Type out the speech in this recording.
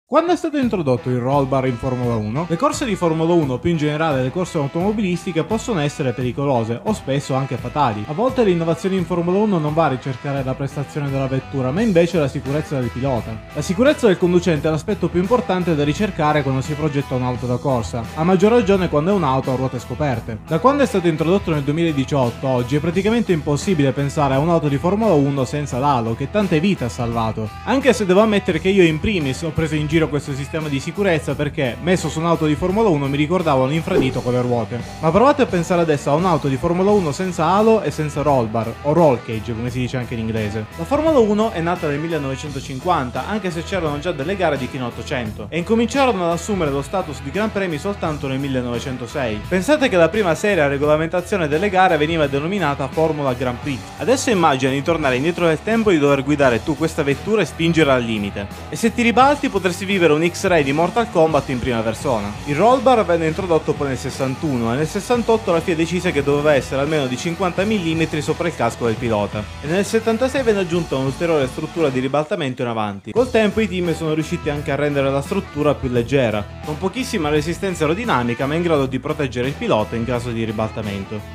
Quando è stato introdotto il roll bar in Formula 1, le corse di Formula 1, più in generale le corse automobilistiche, possono essere pericolose o spesso anche fatali. A volte l'innovazione in Formula 1 non va a ricercare la prestazione della vettura, ma invece la sicurezza del pilota. La sicurezza del conducente è l'aspetto più importante da ricercare quando si progetta un'auto da corsa, a maggior ragione quando è un'auto a ruote scoperte. Da quando è stato introdotto nel 2018, oggi è praticamente impossibile pensare a un'auto di Formula 1 senza l'halo, che tante vite ha salvato. Anche se devo ammettere che io in primis ho preso in giro questo sistema di sicurezza perché, messo su un'auto di Formula 1, mi ricordava un infradito con le ruote. Ma provate a pensare adesso a un'auto di Formula 1 senza halo e senza roll bar, o roll cage come si dice anche in inglese. La Formula 1 è nata nel 1950, anche se c'erano già delle gare di fino a 800, e incominciarono ad assumere lo status di Gran Premi soltanto nel 1906. Pensate che la prima seria regolamentazione delle gare veniva denominata Formula Grand Prix. Adesso immagina di tornare indietro nel tempo e di dover guidare tu questa vettura e spingere al limite. E se ti ribalti potresti vivere un X-Ray di Mortal Kombat in prima persona. Il roll bar venne introdotto poi nel 61 e nel 68 la FIA decise che doveva essere almeno di 50 mm sopra il casco del pilota. E nel 76 venne aggiunta un'ulteriore struttura di ribaltamento in avanti. Col tempo i team sono riusciti anche a rendere la struttura più leggera, con pochissima resistenza aerodinamica ma in grado di proteggere il pilota in caso di ribaltamento.